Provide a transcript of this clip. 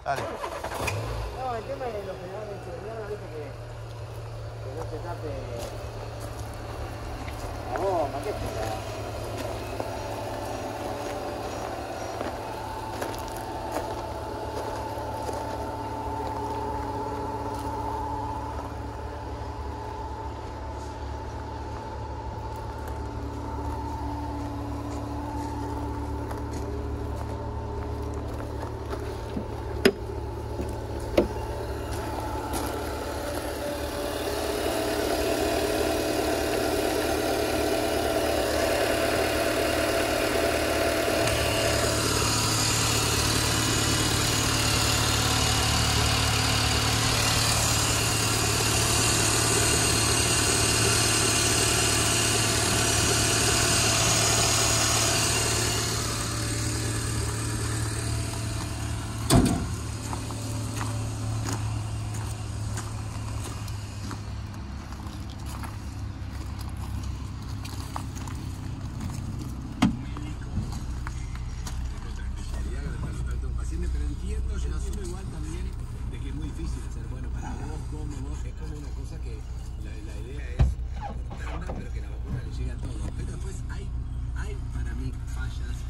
Dale. No, el tema de los pedales de seguridad, viste que no se tape la bomba, qué es. Pero entiendo, yo entiendo igual también de que es muy difícil hacer bueno para vos, como vos, es como una cosa que la idea es cortarla, pero que la vacuna le llegue a todos. Pero después hay para mí fallas